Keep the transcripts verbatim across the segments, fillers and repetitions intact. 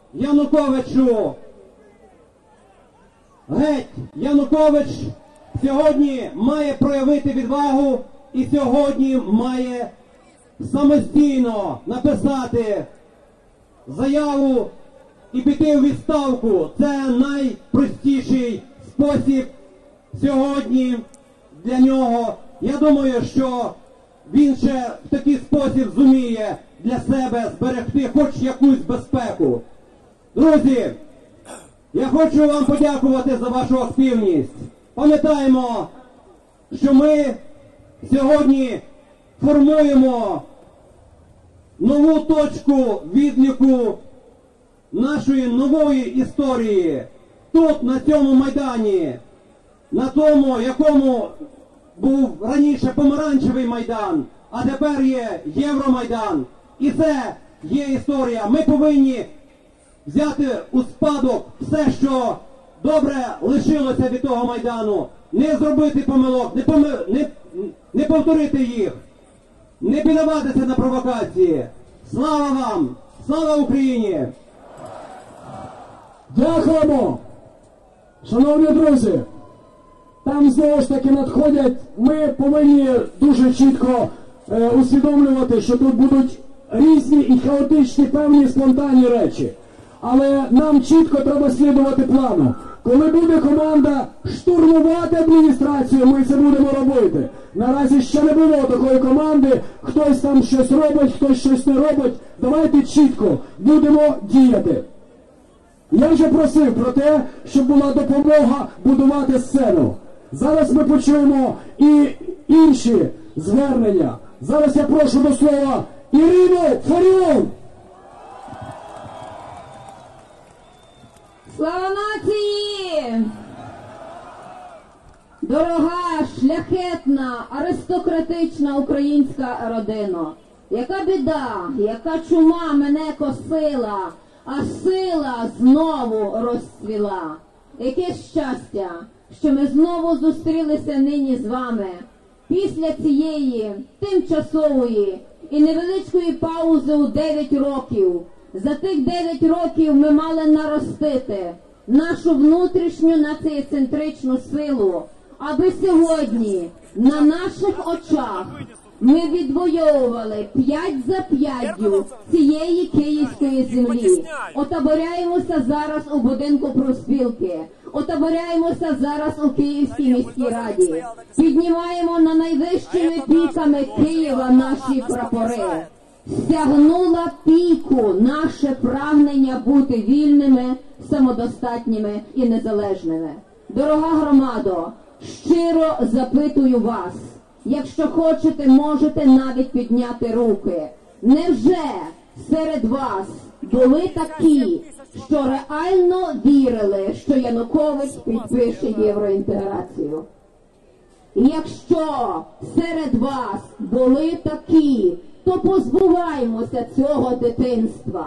Януковичу. Геть, Янукович сьогодні має проявити відвагу і сьогодні має самостійно написати заяву і піти в відставку. Це найпростіший спосіб сьогодні для нього. Я думаю, що він ще в такий спосіб зуміє для себе зберегти хоч якусь безпеку. Друзі, я хочу вам подякувати за вашу активність. Пам'ятаємо, що ми сьогодні формуємо нову точку відліку нашої нової історії. Тут, на цьому Майдані, на тому, якому був раніше помаранчевий Майдан, а тепер є Євромайдан. І це є історія. Ми повинні взяти у спадок все, що добре лишилося від того Майдану, не зробити помилок, не, поми... не... не повторити їх, не піддаватися на провокації. Слава вам! Слава Україні! Дякуємо! Шановні друзі, там знову ж таки надходять, ми повинні дуже чітко е, усвідомлювати, що тут будуть різні і хаотичні певні спонтанні речі. Але нам чітко треба слідувати плану. Коли буде команда штурмувати адміністрацію, ми це будемо робити. Наразі ще не було такої команди, хтось там щось робить, хтось щось не робить. Давайте чітко будемо діяти. Я вже просив про те, щоб була допомога будувати сцену. Зараз ми почуємо і інші звернення. Зараз я прошу до слова Ірину Фаріон. Слава нації! Дорога, шляхетна, аристократична українська родино! Яка біда, яка чума мене косила, а сила знову розцвіла. Яке щастя, що ми знову зустрілися нині з вами після цієї тимчасової і невеличкої паузи у дев'ять років. За тих дев'ять років ми мали наростити нашу внутрішню націєцентричну силу, аби сьогодні на наших очах ми відвоювали п'ять за п'ятдю цієї київської землі. Отаборяємося зараз у будинку профспілки, отаборяємося зараз у Київській міській раді, піднімаємо на найвищими піками Києва наші прапори. Стягнула піку наше прагнення бути вільними, самодостатніми і незалежними. Дорога громадо, щиро запитую вас, якщо хочете, можете навіть підняти руки. Невже серед вас були такі, що реально вірили, що Янукович підпише євроінтеграцію? І якщо серед вас були такі, то позбуваємося цього дитинства.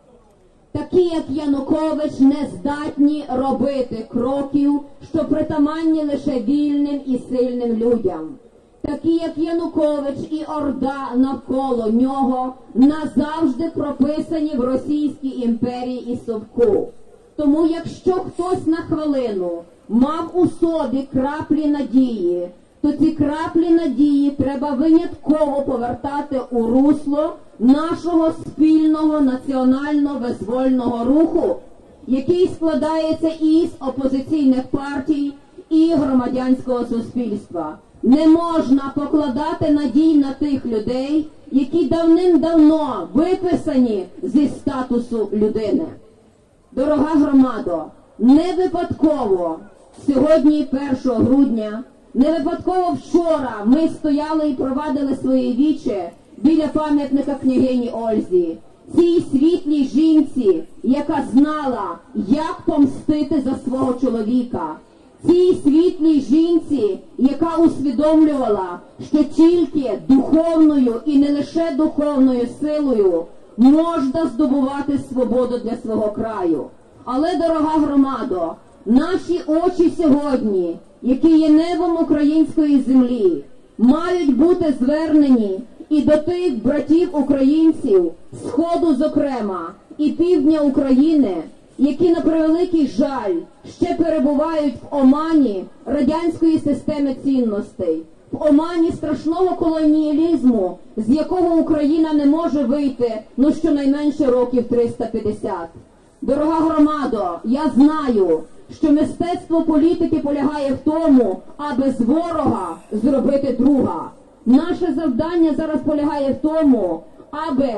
Такі, як Янукович, не здатні робити кроків, що притаманні лише вільним і сильним людям. Такі, як Янукович і орда навколо нього, назавжди прописані в Російській імперії і совку. Тому якщо хтось на хвилину мав у собі краплі надії, то ці краплі надії треба винятково повертати у русло нашого спільного національно-визвольного руху, який складається із опозиційних партій і громадянського суспільства. Не можна покладати надій на тих людей, які давним-давно виписані зі статусу людини. Дорога громадо, не випадково сьогодні, першого грудня, не випадково вчора ми стояли і провадили свої вічі біля пам'ятника княгині Ользі, цій світлій жінці, яка знала, як помстити за свого чоловіка, цій світлій жінці, яка усвідомлювала, що тільки духовною і не лише духовною силою можна здобувати свободу для свого краю. Але, дорога громадо, наші очі сьогодні, які є небом української землі, мають бути звернені і до тих братів-українців, Сходу зокрема, і півдня України, які, на превеликий жаль, ще перебувають в омані радянської системи цінностей, в омані страшного колоніалізму, з якого Україна не може вийти, ну, щонайменше років триста п'ятдесят. Дорога громадо, я знаю, що мистецтво політики полягає в тому, аби з ворога зробити друга. Наше завдання зараз полягає в тому, аби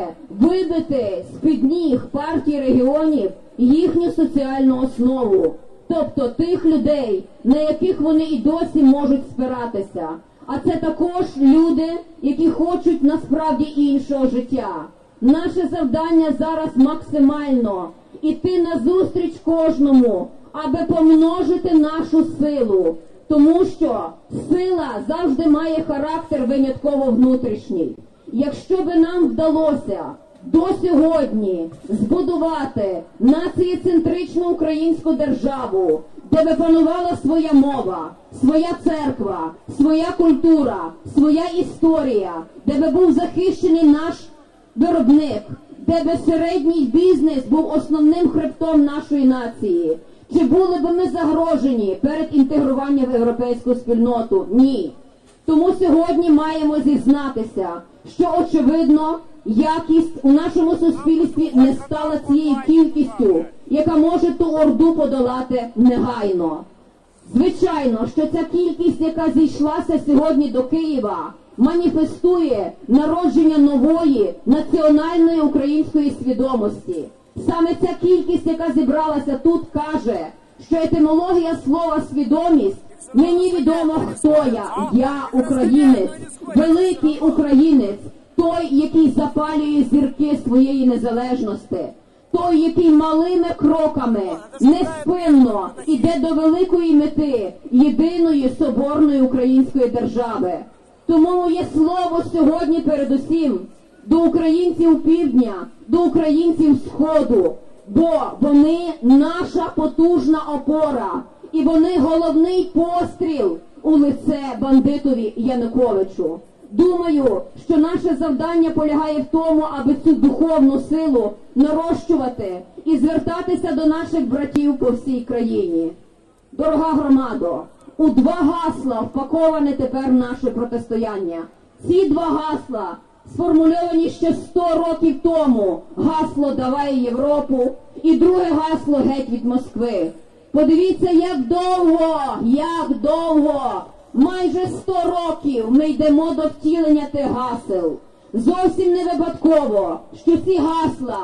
вибити з-під ніг партії регіонів їхню соціальну основу, тобто тих людей, на яких вони і досі можуть спиратися. А це також люди, які хочуть насправді іншого життя. Наше завдання зараз максимально іти назустріч кожному, аби помножити нашу силу, тому що сила завжди має характер винятково внутрішній. Якщо би нам вдалося до сьогодні збудувати націєцентричну українську державу, де би панувала своя мова, своя церква, своя культура, своя історія, де би був захищений наш виробник, де би середній бізнес був основним хребтом нашої нації, чи були б ми загрожені перед інтегруванням в європейську спільноту? Ні. Тому сьогодні маємо зізнатися, що, очевидно, якість у нашому суспільстві не стала цією кількістю, яка може ту орду подолати негайно. Звичайно, що ця кількість, яка зійшлася сьогодні до Києва, маніфестує народження нової національної української свідомості. Саме ця кількість, яка зібралася тут, каже, що етимологія слова «свідомість» – мені відомо, хто я. Я українець, великий українець, той, який запалює зірки своєї незалежності, той, який малими кроками, неспинно іде до великої мети єдиної соборної української держави. Тому моє слово сьогодні передусім до українців півдня, до українців сходу, бо вони наша потужна опора, і вони головний постріл у лице бандитові Януковичу. Думаю, що наше завдання полягає в тому, аби цю духовну силу нарощувати і звертатися до наших братів по всій країні. Дорога громадо, у два гасла впаковане тепер наше протистояння. Ці два гасла сформульовані ще сто років тому. Гасло «Давай Європу» і друге гасло «Геть від Москви». Подивіться, як довго, як довго, майже сто років ми йдемо до втілення тих гасел. Зовсім не випадково, що ці гасла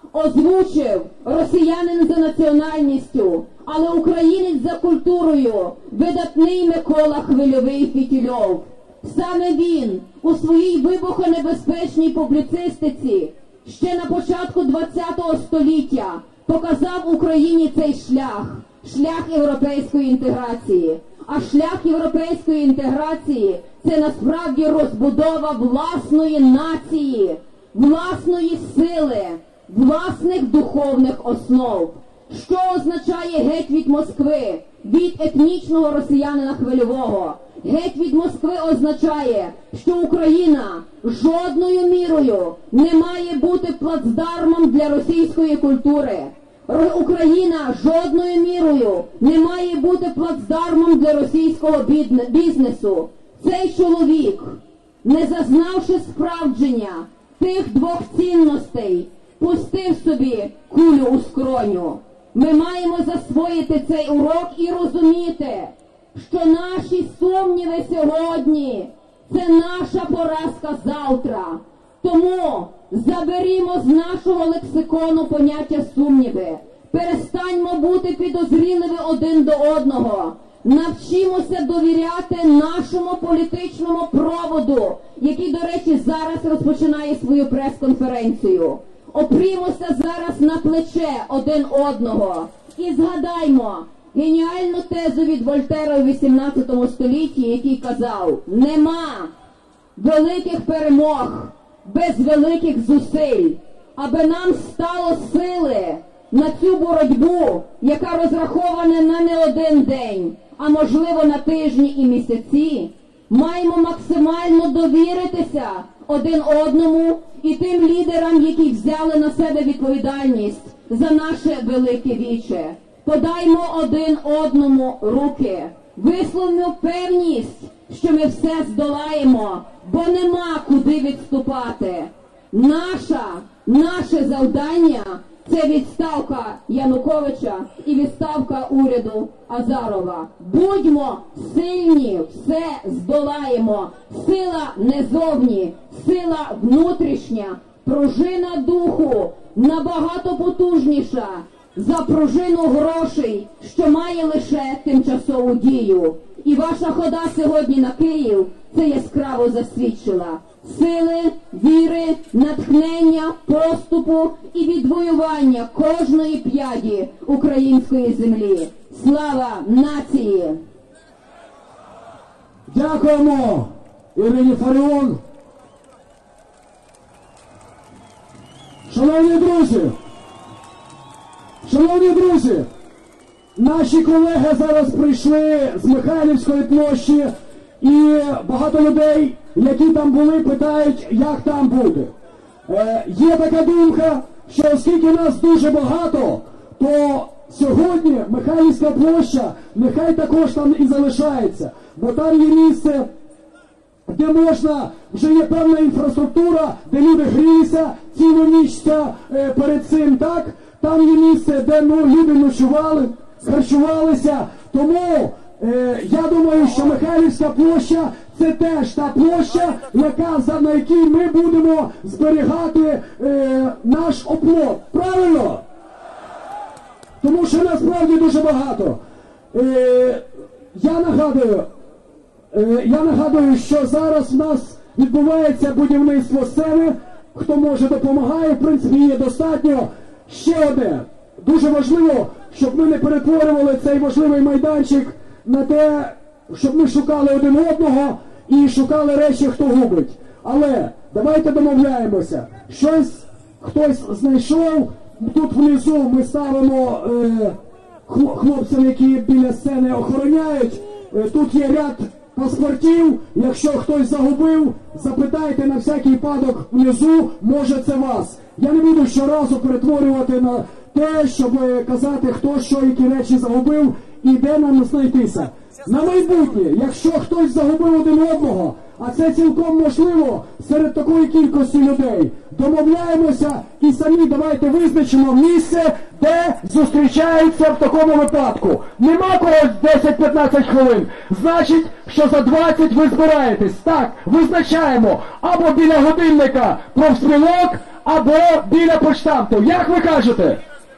озвучив росіянин за національністю, але українець за культурою, видатний Микола Хвильовий-Фітільов. Саме він у своїй вибухонебезпечній публіцистиці ще на початку ХХ століття показав Україні цей шлях, шлях європейської інтеграції. А шлях європейської інтеграції – це насправді розбудова власної нації, власної сили, власних духовних основ. Що означає «геть від Москви», від етнічного росіянина Хвильового? «Геть від Москви» означає, що Україна жодною мірою не має бути плацдармом для російської культури. Україна жодною мірою не має бути плацдармом для російського бізнесу. Цей чоловік, не зазнавши справдження тих двох цінностей, пустив собі кулю у скроню. Ми маємо засвоїти цей урок і розуміти, що наші сумніви сьогодні – це наша поразка завтра. Тому заберімо з нашого лексикону поняття сумніви. Перестаньмо бути підозріливі один до одного. Навчимося довіряти нашому політичному проводу, який, до речі, зараз розпочинає свою прес-конференцію. Опрімося зараз на плече один одного і згадаймо геніальну тезу від Вольтера у вісімнадцятому столітті, який казав: «Нема великих перемог без великих зусиль, аби нам стало сили на цю боротьбу, яка розрахована на не один день, а можливо на тижні і місяці, маємо максимально довіритися один одному і тим лідерам, які взяли на себе відповідальність за наше велике віче. Подаймо один одному руки, висловимо певність, що ми все здолаємо, бо нема куди відступати. Наша, наше завдання – це відставка Януковича і відставка уряду Азарова. Будьмо сильні, все здолаємо. Сила не зовні, сила внутрішня, пружина духу набагато потужніша за пружину грошей, що має лише тимчасову дію. І ваша хода сьогодні на Київ це яскраво засвідчила. Сили, віри, натхнення, поступу і відвоювання кожної п'яді української землі. Слава нації! Дякуємо Ірині Фаріон. Шановні друзі, шановні друзі, наші колеги зараз прийшли з Михайлівської площі, і багато людей, які там були, питають, як там буде. Е, є така думка, що оскільки нас дуже багато, то сьогодні Михайлівська площа нехай також там і залишається, бо там є місце, де можна, вже є певна інфраструктура, де люди грілися цілу ніч е, перед цим, так? Там є місце, де ну, люди ночували, харчувалися, тому е, я думаю, що Михайлівська площа це теж та площа, яка, за, на якій ми будемо зберігати е, наш оплот. Правильно? Тому що насправді дуже багато. Е, я нагадую, е, я нагадую, що зараз в нас відбувається будівництво сцени. Хто може, допомагає, в принципі, є достатньо. Ще одне. Дуже важливо, щоб ми не перетворювали цей важливий майданчик на те, щоб ми шукали один одного і шукали речі, хто губить. Але давайте домовляємося. Щось хтось знайшов. Тут внизу ми ставимо е, хлопцям, які біля сцени охороняють. Е, тут є ряд паспортів. Якщо хтось загубив, запитайте на всякий випадок внизу, може це вас. Я не буду щоразу перетворювати на те, щоб казати, хто що, які речі загубив і де нам знайтися. На майбутнє, якщо хтось загубив один одного, а це цілком можливо серед такої кількості людей, домовляємося і самі давайте визначимо місце, де зустрічаються в такому випадку. Нема когось десять-п'ятнадцять хвилин. Значить, що за двадцять ви збираєтесь. Так, визначаємо або біля годинника профспілок, або біля почтамту. Як ви кажете?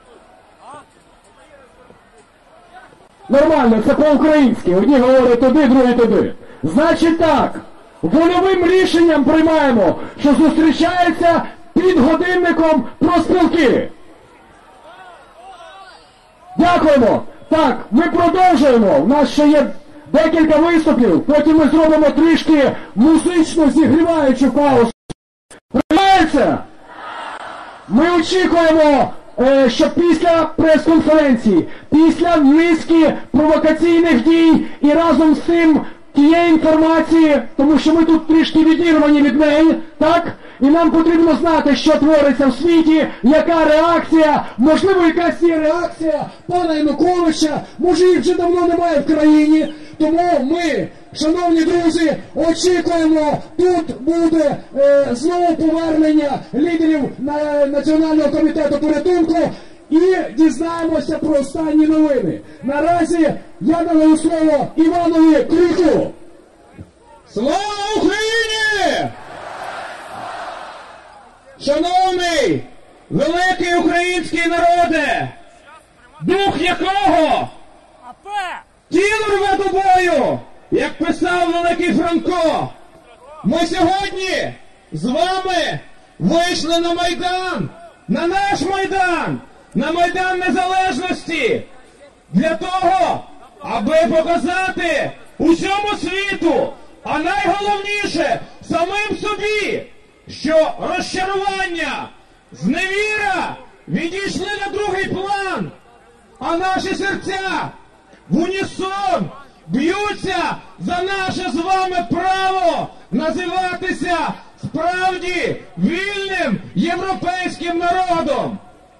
Нормально, це по-українськи. Одні говорять туди, другі туди. Значить так, вольовим рішенням приймаємо, що зустрічається під годинником профспілки. Дякуємо. Так, ми продовжуємо. У нас ще є декілька виступів, потім ми зробимо трішки музично зігріваючу паузу. Приймається? Ми очікуємо, що після прес-конференції, після низки провокаційних дій і разом з цим тієї інформації, тому що ми тут трішки відірвані від неї, так? І нам потрібно знати, що твориться в світі, яка реакція, можливо, якась є реакція пана Януковича, може їх вже давно немає в країні, тому ми, шановні друзі, очікуємо, тут буде е, знову повернення лідерів на, Національного комітету порятунку і дізнаємося про останні новини. Наразі я надаю слово Іванові Крюку. Слава Україні! Шановний великий український народе, дух якого тіло рве до бою, як писав великий Франко, ми сьогодні з вами вийшли на Майдан, на наш Майдан, на Майдан Незалежності, для того, аби показати усьому світу, а найголовніше самим собі, що розчарування, зневіра відійшли на другий план, а наші серця в унісон б'ються за наше з вами право називатися справді вільним європейським народом.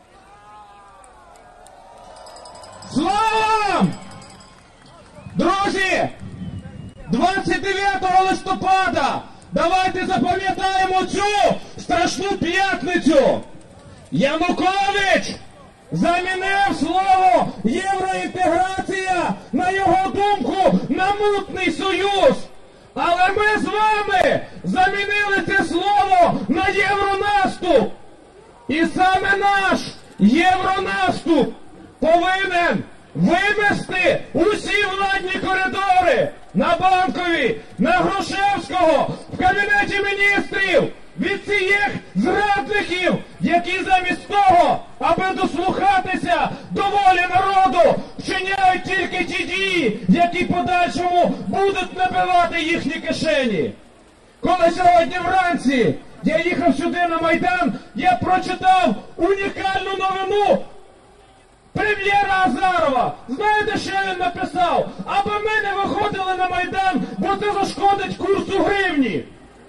Слава вам! Друзі, двадцять дев'ятого листопада давайте запам'ятаємо цю страшну п'ятницю. Янукович замінив слово євроінтеграція, на його думку, на мутний союз. Але ми з вами замінили це слово на євронаступ. І саме наш євронаступ повинен вивести усі владні коридори на Банковій, на Грушевського, в Кабінеті міністрів від цих зрадників, які замість того, аби дослухатися до волі народу, вчиняють тільки ті дії, які подальшому будуть набивати їхні кишені. Коли сьогодні вранці я їхав сюди на Майдан, я прочитав унікальну новину прем'єра Азарова. Знаєте, що він написав? Аби ми не виходили на Майдан, бо це зашкодить курсу гривні.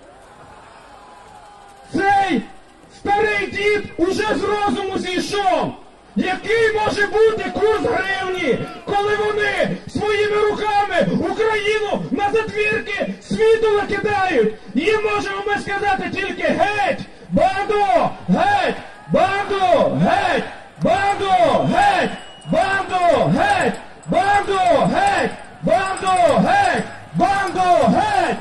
Цей старий дід уже з розуму зійшов. Який може бути курс гривні, коли вони своїми руками Україну на затвірки світу викидають? Їм можемо ми сказати тільки геть, банду, геть, банду, геть, банду, геть, банду, геть, банду, геть, банду, геть, банду, геть.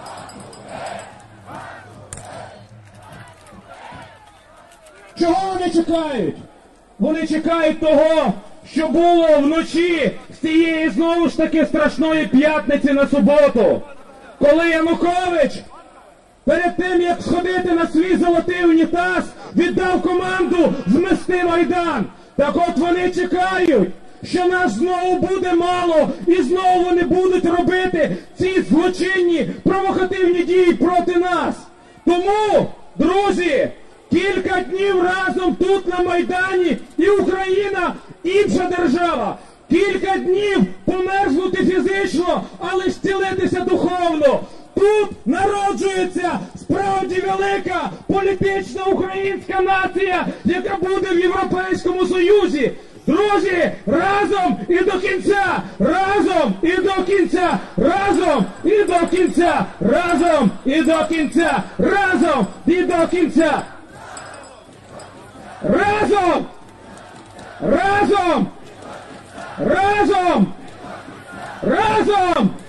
Чого вони чекають? Вони чекають того, що було вночі з цієї знову ж таки страшної п'ятниці на суботу, коли Янукович перед тим, як сходити на свій золотий унітаз, віддав команду змести Майдан. Так от вони чекають, що нас знову буде мало, і знову вони будуть робити ці злочинні провокативні дії проти нас. Тому, друзі, кілька днів разом тут на Майдані, і Україна інша держава. Кілька днів померзнути фізично, але зцілитися духовно. Тут народжується справді велика політична українська нація, яка буде в Європейському Союзі. Друзі, разом і до кінця! Разом і до кінця! Разом і до кінця! Разом і до кінця! Разом і до кінця! Разом! Разом! Разом! Разом!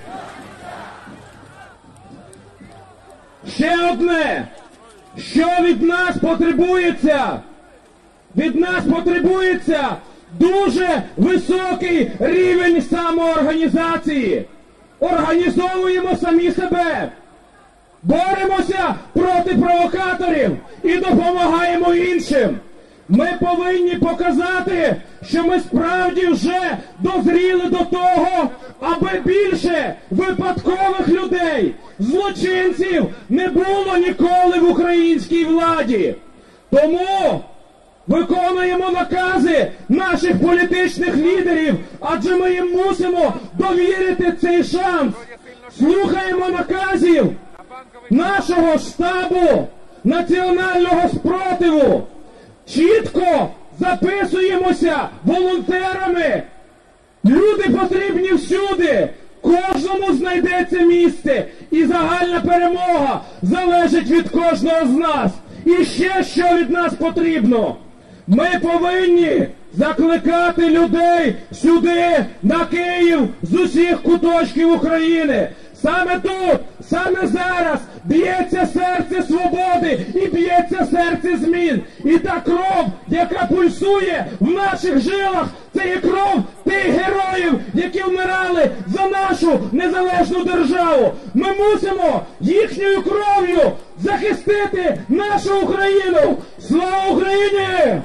Ще одне, що від нас потребується? Від нас потребується дуже високий рівень самоорганізації. Організовуємо самі себе. Боремося проти провокаторів і допомагаємо іншим. Ми повинні показати, що ми справді вже дозріли до того, аби більше випадкових людей, злочинців не було ніколи в українській владі. Тому виконуємо накази наших політичних лідерів, адже ми їм мусимо довірити цей шанс. Слухаємо наказів нашого штабу національного спротиву. Чітко записуємося волонтерами. Люди потрібні всюди. Кожному знайдеться місце. І загальна перемога залежить від кожного з нас. І ще що від нас потрібно. Ми повинні закликати людей сюди, на Київ, з усіх куточків України. Саме тут, саме зараз б'ється серце свободи і б'ється серце змін. І та кров, яка пульсує в наших жилах, це є кров тих героїв, які вмирали за нашу незалежну державу. Ми мусимо їхньою кров'ю захистити нашу Україну. Слава Україні!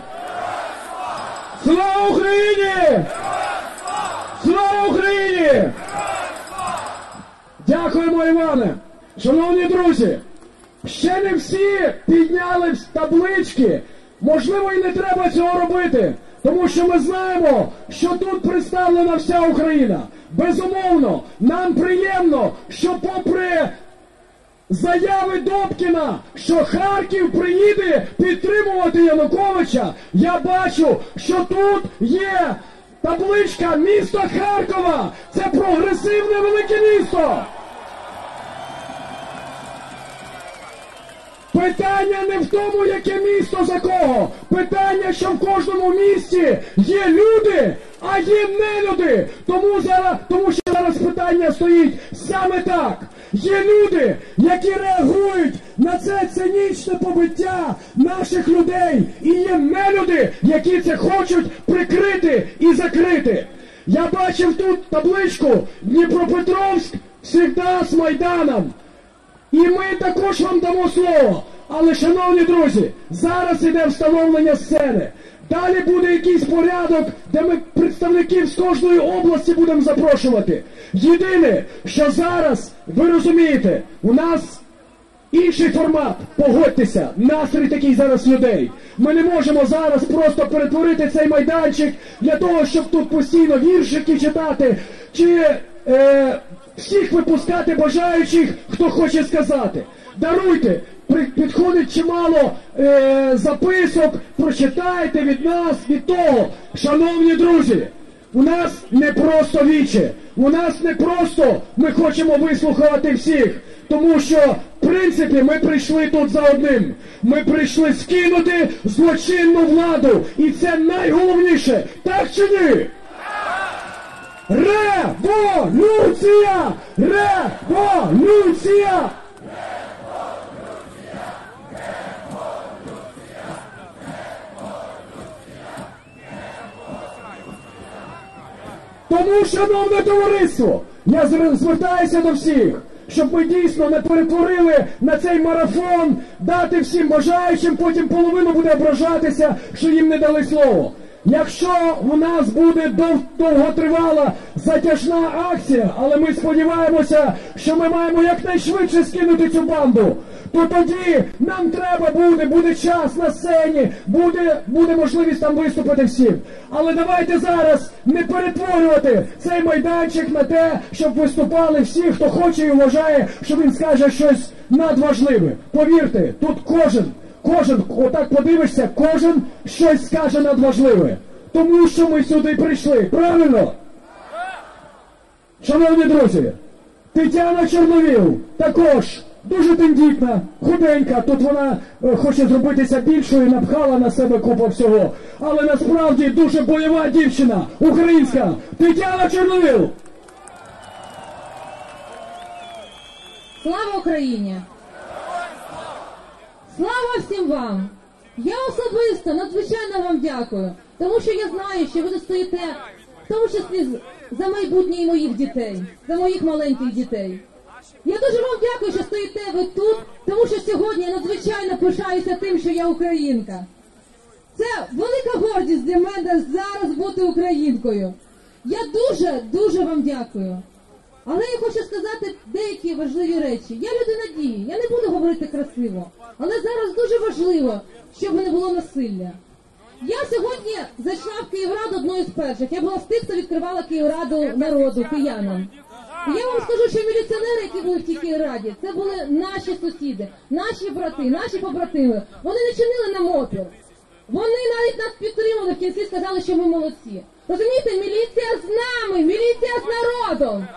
Слава Україні! Слава Україні! Дякуємо, Іване. Шановні друзі, ще не всі підняли таблички. Можливо, і не треба цього робити. Тому що ми знаємо, що тут представлена вся Україна. Безумовно, нам приємно, що попри заяви Добкіна, що Харків приїде підтримувати Януковича, я бачу, що тут є табличка міста Харкова. Це прогресивне велике місто. Питання не в тому, яке місто за кого. Питання, що в кожному місті є люди, а є нелюди. Тому, зараз, тому що зараз питання стоїть саме так. Є люди, які реагують на це цинічне побиття наших людей. І є нелюди, які це хочуть прикрити і закрити. Я бачив тут табличку «Дніпропетровськ всегда з Майданом». І ми також вам дамо слово. Але, шановні друзі, зараз іде встановлення сцени. Далі буде якийсь порядок, де ми представників з кожної області будемо запрошувати. Єдине, що зараз, ви розумієте, у нас інший формат. Погодьтеся, настрій такий зараз людей. Ми не можемо зараз просто перетворити цей майданчик для того, щоб тут постійно віршики читати, чи е, всіх випускати бажаючих, хто хоче сказати. Даруйте, підходить чимало е, записок, прочитайте від нас, від того. Шановні друзі, у нас не просто віче, у нас не просто ми хочемо вислухати всіх, тому що, в принципі, ми прийшли тут за одним. Ми прийшли скинути злочинну владу, і це найголовніше, так чи ні? Революція! Революція! Тому, шановне товариство, я звертаюся до всіх, щоб ми дійсно не перетворили на цей марафон, дати всім бажаючим, потім половину буде ображатися, що їм не дали слово. Якщо у нас буде дов, довготривала затяжна акція, але ми сподіваємося, що ми маємо якнайшвидше скинути цю банду, то тоді нам треба буде, буде час на сцені, буде, буде можливість там виступити всім. Але давайте зараз не перетворювати цей майданчик на те, щоб виступали всі, хто хоче і вважає, що він скаже щось надважливе. Повірте, тут кожен, кожен, отак подивишся, кожен щось скаже надважливе. Тому що ми сюди прийшли. Правильно? Шановні друзі, Тетяна Чорновіл також дуже тендітна, худенька, тут вона е, хоче зробитися більшою, напхала на себе купу всього. Але насправді дуже бойова дівчина, українська, Тетяна Чорновіл. Слава Україні! Слава всім вам! Я особисто надзвичайно вам дякую, тому що я знаю, що ви тут стоїте, в тому числі за майбутнє і моїх дітей, за моїх маленьких дітей. Я дуже вам дякую, що стоїте ви тут, тому що сьогодні я надзвичайно пишаюся тим, що я українка. Це велика гордість для мене зараз бути українкою. Я дуже-дуже вам дякую. Але я хочу сказати деякі важливі речі. Я людина дії, я не буду говорити красиво, але зараз дуже важливо, щоб не було насилля. Я сьогодні зайшла в Київраду одною з перших. Я була з тих, хто відкривала Київраду народу, киянам. І я вам скажу, що міліціонери, які були в тій Київраді, це були наші сусіди, наші брати, наші побратими. Вони не чинили нам опір. Вони навіть нас підтримали, в кінці сказали, що ми молодці. Розумієте, міліція з нами, міліція з народом.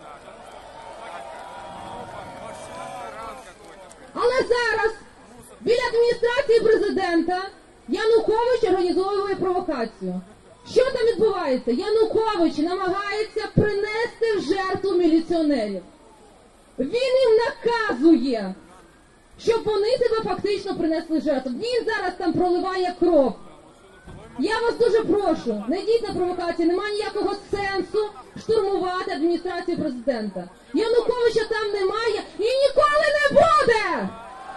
Але зараз біля адміністрації президента Янукович організовує провокацію. Що там відбувається? Янукович намагається принести в жертву міліціонерів. Він їм наказує, щоб вони себе фактично принесли жертву. Він зараз там проливає кров. Я вас дуже прошу, не йдіть на провокацію, немає ніякого сенсу штурмувати адміністрацію президента. Януковича там немає і ніколи не буде!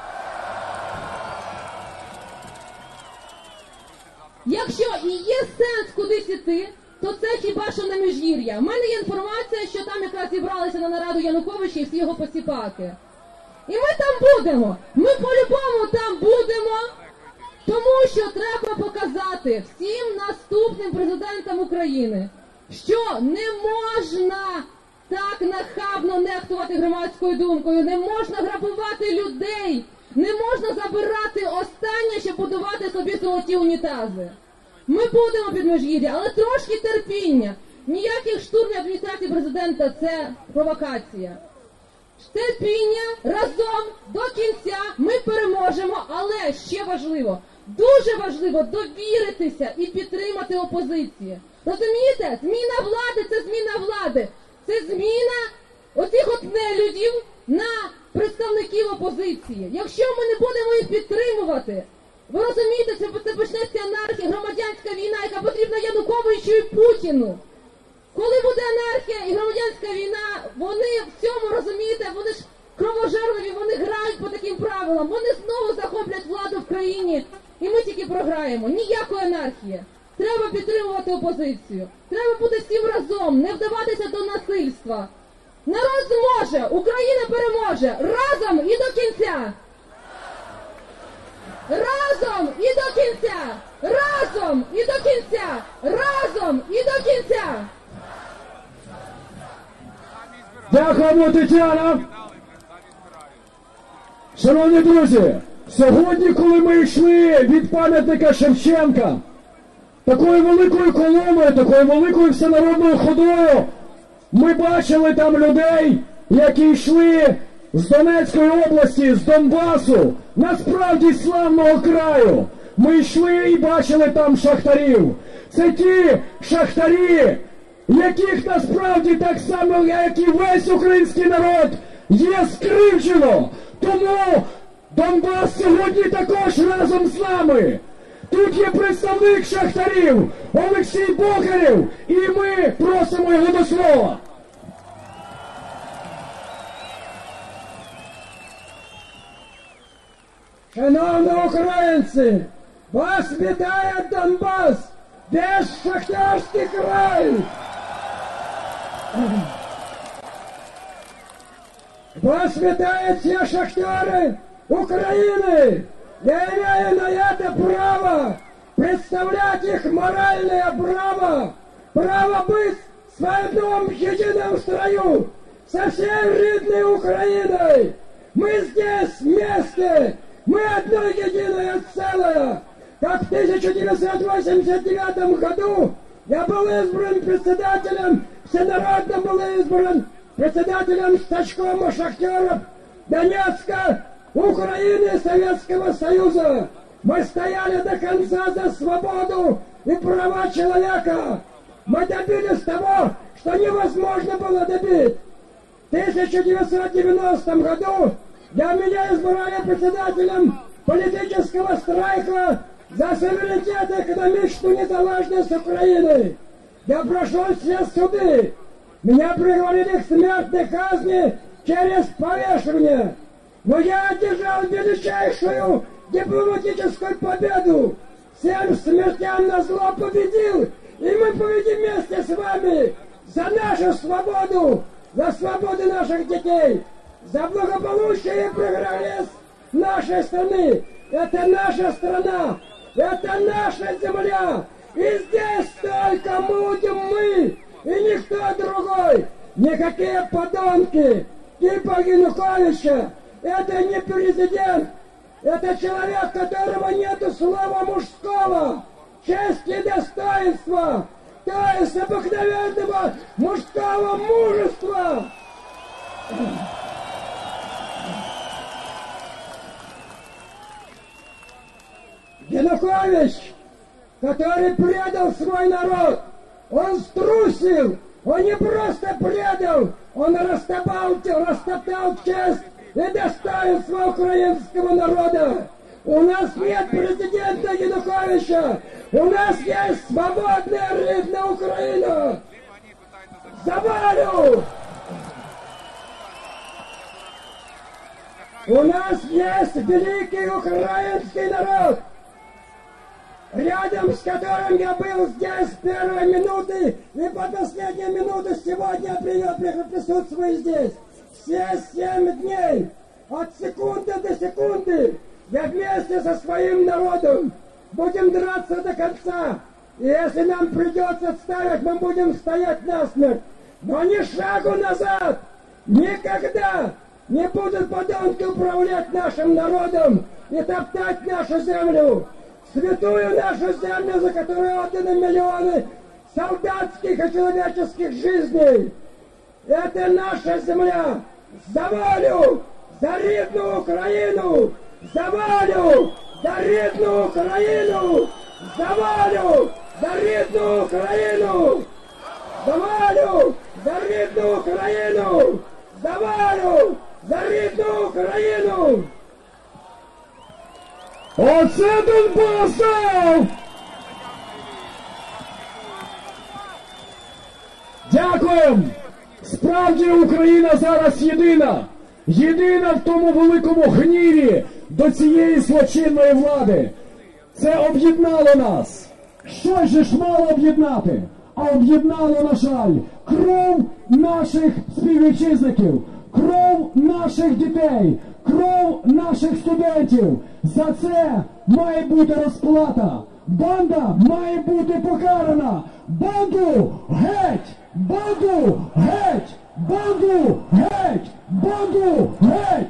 Якщо і є сенс кудись іти, то це хіба що на Міжгір'я. У мене є інформація, що там якраз зібралися на нараду Януковича і всі його посіпаки. І ми там будемо. Ми по-любому там будемо. Тому що треба показати всім наступним президентам України, що не можна так нахабно нехтувати громадською думкою, не можна грабувати людей, не можна забирати останнє, щоб будувати собі золоті унітази. Ми будемо під Межгір'я, але трошки терпіння. Ніяких штурмів адміністрації президента – це провокація. Терпіння, разом, до кінця ми переможемо, але ще важливо, дуже важливо довіритися і підтримати опозицію. Розумієте? Зміна влади – це зміна влади. Це зміна оцих от нелюдів на представників опозиції. Якщо ми не будемо їх підтримувати, ви розумієте, це, це почнеться анархія, громадянська війна, яка потрібна Януковичу і Путіну. Коли буде анархія і громадянська війна, вони в цьому, розумієте, вони ж кровожерливі, вони грають по таким правилам, вони знову захоплять владу в країні, і ми тільки програємо. Ніякої анархії. Треба підтримувати опозицію. Треба бути всім разом, не вдаватися до насильства. Народ зможе, Україна переможе. Разом і до кінця. Разом і до кінця. Разом і до кінця. Разом і до кінця. Дякуємо, Тетяна! Шановні друзі, сьогодні, коли ми йшли від пам'ятника Шевченка, такою великою колоною, такою великою всенародною ходою, ми бачили там людей, які йшли з Донецької області, з Донбасу, насправді славного краю. Ми йшли і бачили там шахтарів. Це ті шахтарі, яких насправді так само, як і весь український народ, є скривджено. Тому Донбас сьогодні також разом з нами. Тут є представник шахтарів Олексій Бокарєв, і ми просимо його до слова. Шановні українці, вас вітає Донбас, весь шахтарський край. Вас вітають всі шахтери України. Я имею на это право представлять их моральное право, право быть в своем едином строю со всей родной Украиной. Мы здесь вместе, мы одно единое целое. Как в тысяча девятьсот восемьдесят девятом году я был избран председателем, всенародно был избран председателем стачкома шахтеров Донецка, Украины и Советского Союза. Мы стояли до конца за свободу и права человека. Мы добились того, что невозможно было добить. В тысяча девятьсот девяностом году для меня избрали председателем политического страйка за суверенитет и экономическую незалежность Украины. Я прошел все суды. Меня приговорили к смертной казни через повешение. Но я одержал величайшую дипломатическую победу. Всем смертям назло победил. И мы победим вместе с вами за нашу свободу, за свободу наших детей, за благополучие и прогресс нашей страны. Это наша страна, это наша земля. И здесь только будем мы, и никто другой. Никакие подонки типа Януковича. Это не президент, это человек, которого нету слова мужского, чести и достоинства, то есть обыкновенного мужского мужества. Янукович, который предал свой народ, он струсил, он не просто предал, он растоптал, растоптал честь и достоинство украинского народа. У нас нет президента Януковича, у нас есть свободная рідна Украина. Завалю! У нас есть великий украинский народ, рядом с которым я был здесь с первой минуты и по последней минуты сегодня присутствую здесь. Все семь дней, от секунды до секунды, я вместе со своим народом будем драться до конца. И если нам придется ставить, мы будем стоять насмерть. Но ни шагу назад! Никогда не будут подонки управлять нашим народом и топтать нашу землю. Святую нашу землю, за которую отданы миллионы солдатских и человеческих жизней. Это наша земля. За волю, за рідну Україну! За волю, за рідну Україну! За волю, за рідну Україну! За волю, за рідну Україну! За волю, за рідну Україну! Оце Донбас! Дякуємо! Справді Україна зараз єдина. Єдина в тому великому гніві до цієї злочинної влади. Це об'єднало нас. Що ж ж мало об'єднати? А об'єднало, на жаль, кров наших співвітчизників, кров наших дітей, кров наших студентів. За це має бути розплата. Банда має бути покарана. Банду геть! Банду геть! Банду геть! Банду геть!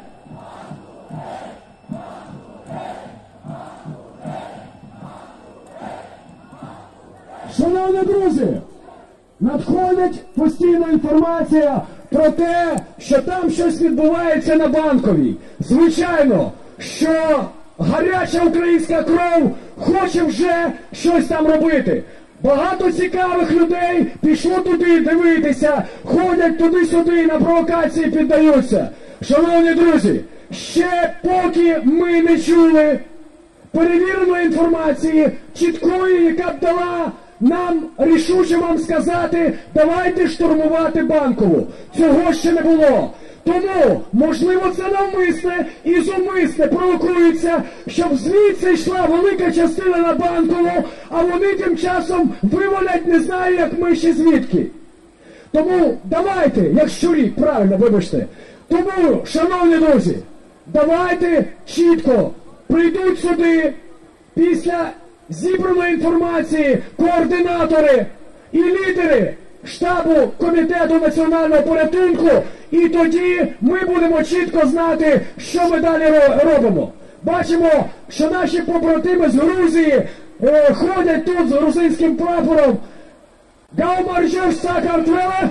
Шановні друзі, надходить постійна інформація про те, що там щось відбувається на Банковій. Звичайно, що гаряча українська кров хоче вже щось там робити. Багато цікавих людей пішло туди дивитися, ходять туди-сюди, на провокації піддаються. Шановні друзі, ще поки ми не чули перевіреної інформації, чіткої, яка б дала нам рішуче вам сказати, давайте штурмувати Банкову. Цього ще не було. Тому, можливо, це навмисне і зумисне провокується, щоб звідси йшла велика частина на Банкову, а вони тим часом вивалять не знаю, як ми ще звідки. Тому давайте, як щурі, правильно, вибачте. Тому, шановні друзі, давайте чітко прийдуть сюди після зібраної інформації координатори і лідери штабу Комітету національного порятунку, і тоді ми будемо чітко знати, що ми далі робимо. Бачимо, що наші побратими з Грузії е, ходять тут з грузинським прапором. Гаумаржев Сакартвела.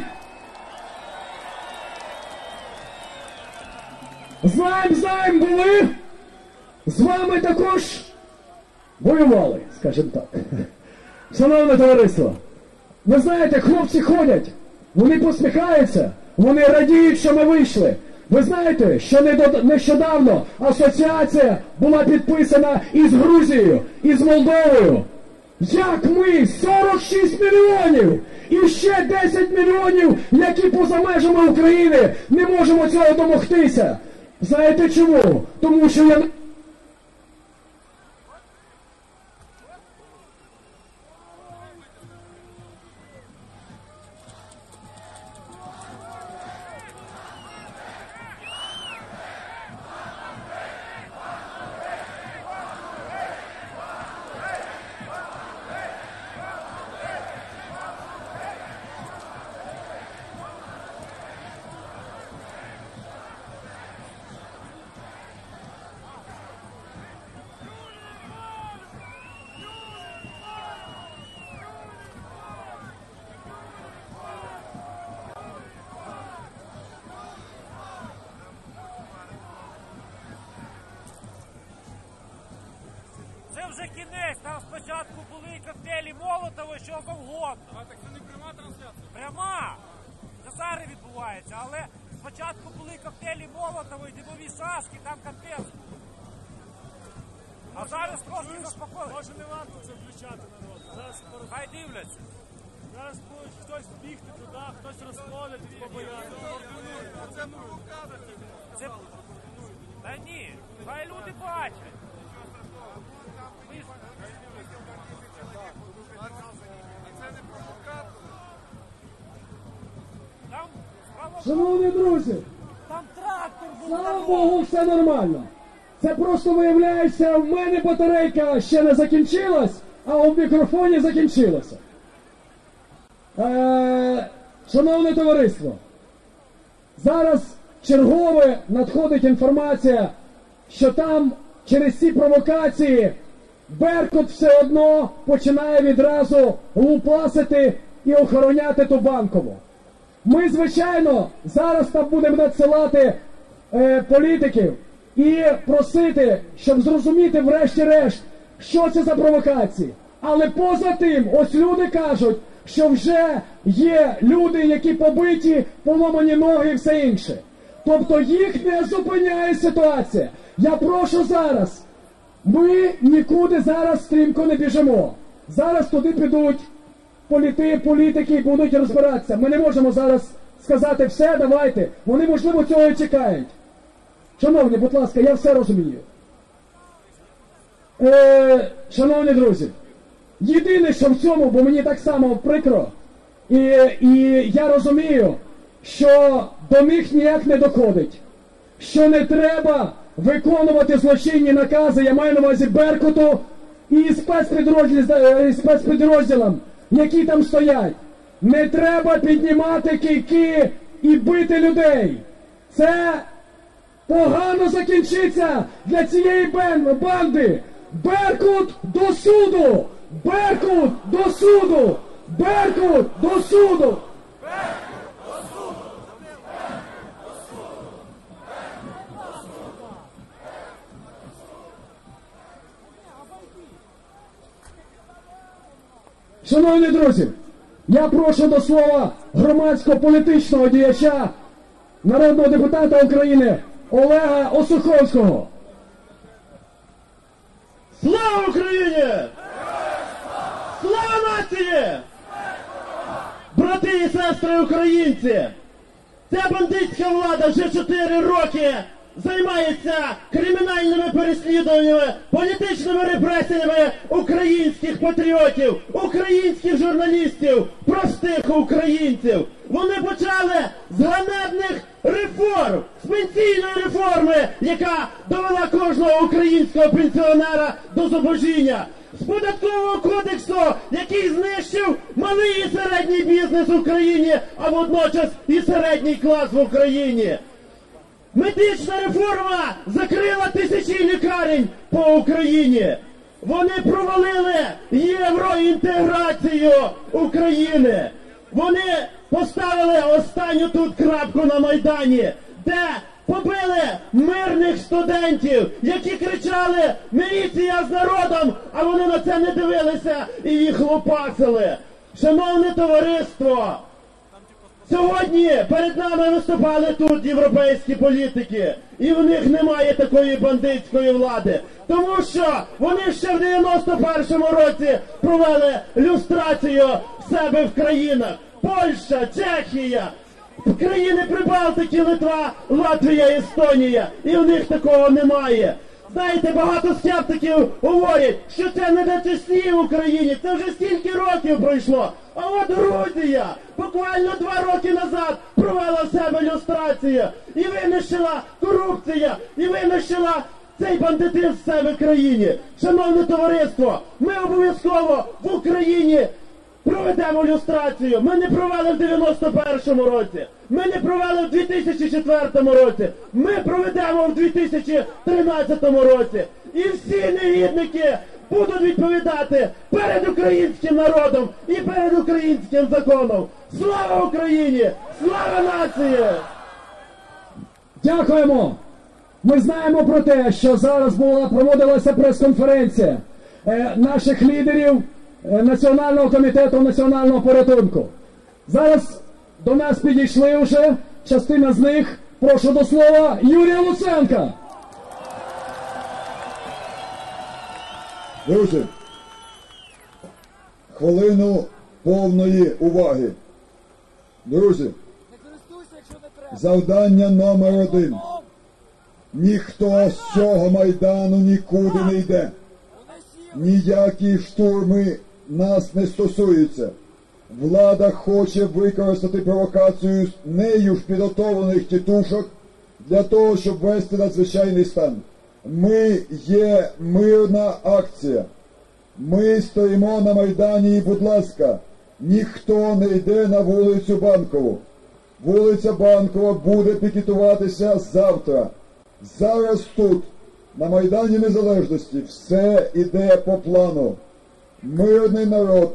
Знаємо, знаємо, були. З вами також воювали, скажімо так. Шановне товариство, ви знаєте, хлопці ходять, вони посміхаються, вони радіють, що ми вийшли. Ви знаєте, що нещодавно асоціація була підписана із Грузією, із Молдовою. Як ми, сорок шість мільйонів, і ще десять мільйонів, які поза межами України, не можемо цього домогтися. Знаєте чому? Тому що я... Це вже кінець, там спочатку були коктейлі Молотова, що завгодно. А так це не пряма трансляція? Пряма! Це зараз відбувається, але спочатку були коктейлі Молотова і димові шашки, там капець був. А зараз трошки заспокоїли. Може не варто це включати народ. Зараз хай дивляться. Зараз буде хтось бігти туди, хтось розходить, побояти. Це Це... Та ні, хай люди бачать. Шановні друзі, Там трактор був. слава Богу, все нормально. Це просто виявляється, в мене батарейка ще не закінчилась, а у мікрофоні закінчилася. Е, шановне товариство, зараз чергове надходить інформація, що там через ці провокації Беркут все одно починає відразу лупасити і охороняти ту Банкову. Ми, звичайно, зараз там будемо надсилати е, політиків і просити, щоб зрозуміти врешті-решт, що це за провокації. Але поза тим, ось люди кажуть, що вже є люди, які побиті, поломані ноги і все інше. Тобто їх не зупиняє ситуація. Я прошу зараз, ми нікуди зараз стрімко не біжимо. Зараз туди підуть політи, політики і будуть розбиратися. Ми не можемо зараз сказати все, давайте. Вони, можливо, цього і чекають. Шановні, будь ласка, я все розумію. Е, шановні друзі, єдине, що в цьому, бо мені так само прикро, і, і я розумію, що до них ніяк не доходить, що не треба виконувати злочинні накази, я маю на увазі Беркуту і спецпідрозділ, спецпідрозділам, які там стоять. Не треба піднімати кийки і бити людей. Це погано закінчиться для цієї банди. Беркут до суду! Беркут до суду! Беркут до суду! Шановні друзі, я прошу до слова громадсько-політичного діяча, народного депутата України Олега Осуховського. Слава Україні! Слава нації! Брати і сестри українці! Ця бандитська влада вже чотири роки займається кримінальними переслідуваннями, політичними репресіями українських патріотів, українських журналістів, простих українців. Вони почали з ганебних реформ, з пенсійної реформи, яка довела кожного українського пенсіонера до зубожіння, з податкового кодексу, який знищив малий і середній бізнес в Україні, а водночас і середній клас в Україні. Медична реформа закрила тисячі лікарень по Україні. Вони провалили євроінтеграцію України. Вони поставили останню тут крапку на Майдані, де побили мирних студентів, які кричали «Міліція з народом», а вони на це не дивилися і їх лопасили. Шановне товариство, сьогодні перед нами виступали тут європейські політики, і в них немає такої бандитської влади, тому що вони ще в дев'яносто першому році провели люстрацію в себе в країнах. Польща, Чехія, країни Прибалтики, Литва, Латвія, Естонія, і в них такого немає. Знаєте, багато скептиків говорять, що це не на чесні в Україні, це вже стільки років пройшло. А от Грузія буквально два роки назад провела в себе люстрацію і винищила корупція, і винищила цей бандитизм в себе в країні. Шановне товариство, ми обов'язково в Україні проведемо люстрацію. Ми не провели в дев'яносто першому році, ми не провели в дві тисячі четвертому році, ми проведемо в дві тисячі тринадцятому році. І всі негідники будуть відповідати перед українським народом і перед українським законом. Слава Україні! Слава нації! Дякуємо! Ми знаємо про те, що зараз була проводилася прес-конференція е, наших лідерів е, Національного комітету національного порятунку. Зараз до нас підійшли вже частина з них. Прошу до слова Юрія Луценка. Друзі, хвилину повної уваги. Друзі, завдання номер один. Ніхто з цього Майдану нікуди не йде. Ніякі штурми нас не стосуються. Влада хоче використати провокацію нею ж підготовлених тітушок для того, щоб ввести надзвичайний стан. Ми є мирна акція. Ми стоїмо на Майдані і, будь ласка, ніхто не йде на вулицю Банкову. Вулиця Банкова буде пікетуватися завтра. Зараз тут, на Майдані Незалежності, все іде по плану. Мирний народ,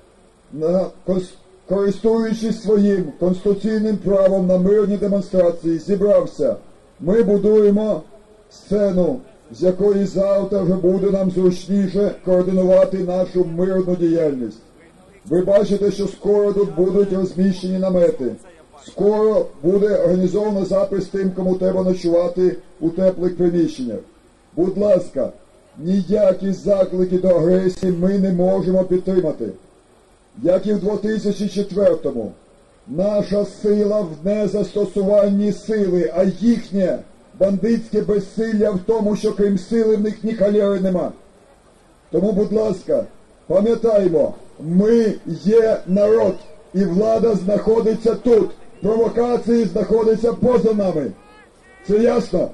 користуючись своїм конституційним правом на мирні демонстрації, зібрався. Ми будуємо сцену, з якої завтра вже буде нам зручніше координувати нашу мирну діяльність. Ви бачите, що скоро тут будуть розміщені намети. Скоро буде організовано запис тим, кому треба ночувати у теплих приміщеннях. Будь ласка, ніякі заклики до агресії ми не можемо підтримати. Як і в дві тисячі четвертому, наша сила в незастосуванні сили, а їхнє бандитське безсилля в тому, що крім сили в них ні халєри нема. Тому, будь ласка, пам'ятаймо, ми є народ, і влада знаходиться тут. Провокації знаходяться поза нами. Це ясно?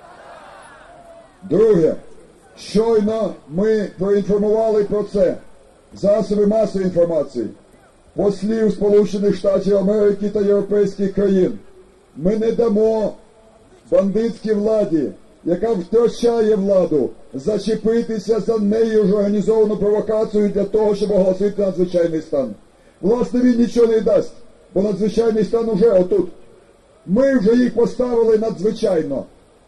Друге, щойно ми проінформували про це засоби масової інформації, послів Сполучених Штатів Америки та європейських країн. Ми не дамо бандитській владі, яка втрачає владу, зачепитися за нею ж організовану провокацію для того, щоб оголосити надзвичайний стан. Власне, він нічого не дасть, бо надзвичайний стан уже отут. Ми вже їх поставили надзвичайно,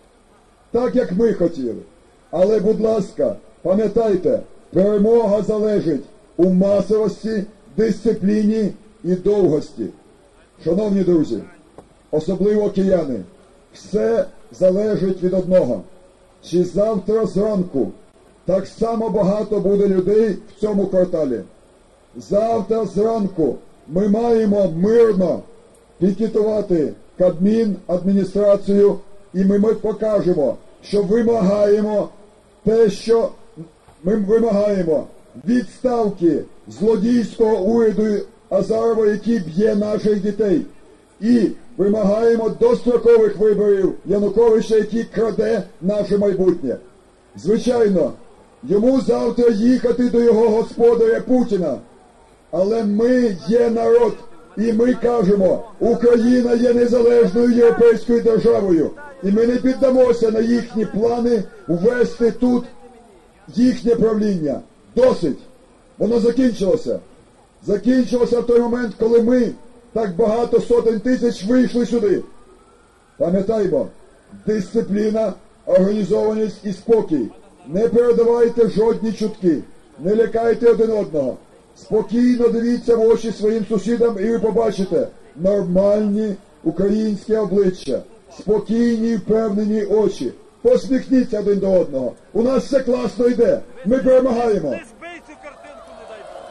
так як ми хотіли. Але, будь ласка, пам'ятайте, перемога залежить у масовості, дисципліні і довгості. Шановні друзі, особливо кияни, все залежить від одного. Чи завтра зранку так само багато буде людей в цьому кварталі? Завтра зранку ми маємо мирно пікетувати Кабмін, адміністрацію, і ми, ми покажемо, що вимагаємо те, що ми вимагаємо відставки злодійського уряду Азарова, який б'є наших дітей. І вимагаємо дострокових виборів Януковича, який краде наше майбутнє. Звичайно, йому завтра їхати до його господаря Путіна. Але ми є народ, і ми кажемо, Україна є незалежною європейською державою. І ми не піддамося на їхні плани ввести тут їхнє правління. Досить. Воно закінчилося. Закінчилося в той момент, коли ми, так багато сотень тисяч, вийшли сюди. Пам'ятаймо, дисципліна, організованість і спокій. Не передавайте жодні чутки, не лякайте один одного. Спокійно дивіться в очі своїм сусідам, і ви побачите нормальні українські обличчя, спокійні і впевнені очі. Посміхніться один до одного. У нас все класно йде. Ми перемагаємо. Не збий цю картинку, не дай Бог.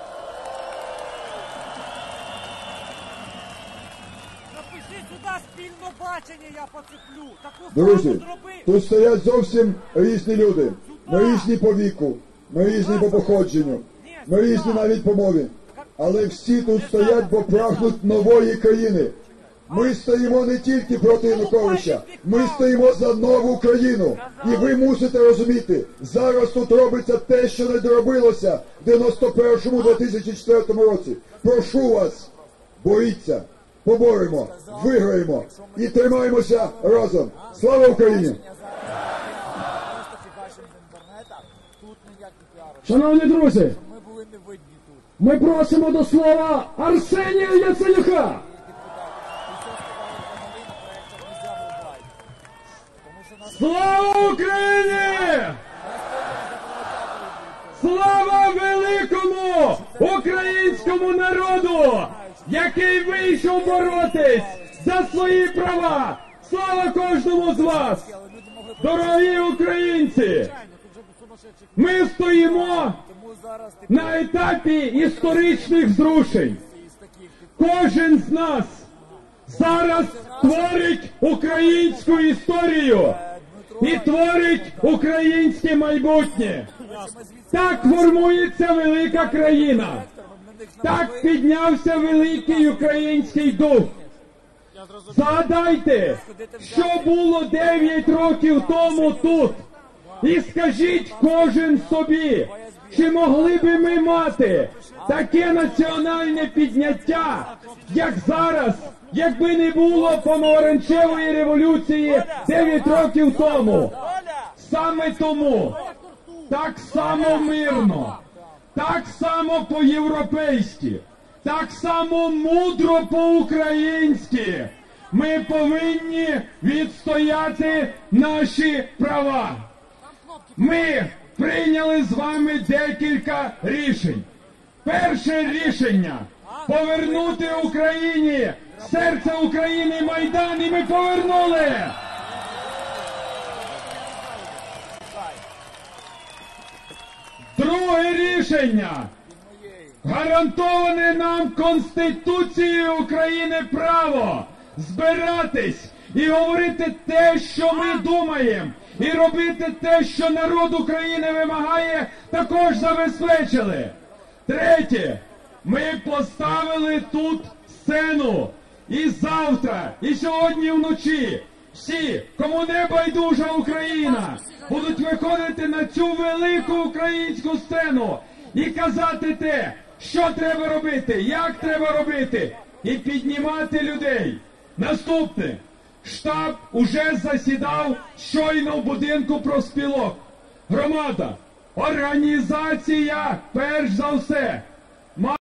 Напиши сюди спільно бачення, я поцеплю. Таку Друзі, справу зроби. тут стоять зовсім різні люди. Ми різні по віку, ми різні по походженню, ми різні навіть по мові. Але всі тут стоять, бо прагнуть нової країни. Ми стоїмо не тільки проти Януковича, ми стоїмо за нову країну. І ви мусите розуміти, зараз тут робиться те, що не доробилося в дев'яносто першому - дві тисячі четвертому році. Прошу вас, боріться, поборемо, виграємо і тримаємося разом. Слава Україні! Шановні друзі, ми просимо до слова Арсенія Яценюка. Слава Україні! Слава великому українському народу, який вийшов боротись за свої права! Слава кожному з вас! Дорогі українці! Ми стоїмо на етапі історичних зрушень. Кожен з нас зараз творить українську історію і творить українське майбутнє. Так формується велика країна. Так піднявся великий український дух. Згадайте, що було дев'ять років тому тут. І скажіть кожен собі, чи могли би ми мати таке національне підняття, як зараз, якби не було помаранчевої революції дев'ять років тому. Саме тому, так само мирно, так само по-європейськи, так само мудро по-українськи ми повинні відстояти наші права. Ми прийняли з вами декілька рішень. Перше рішення – повернути Україні серце України Майдан, і ми повернули. Друге рішення – гарантоване нам Конституцією України право збиратись і говорити те, що ми думаємо, і робити те, що народ України вимагає, також забезпечили. Третє. Ми поставили тут сцену. І завтра, і сьогодні вночі всі, кому не байдужа Україна, будуть виходити на цю велику українську сцену і казати те, що треба робити, як треба робити, і піднімати людей. Наступне. Штаб уже засідав щойно в будинку профспілок. Громада, організація, перш за все.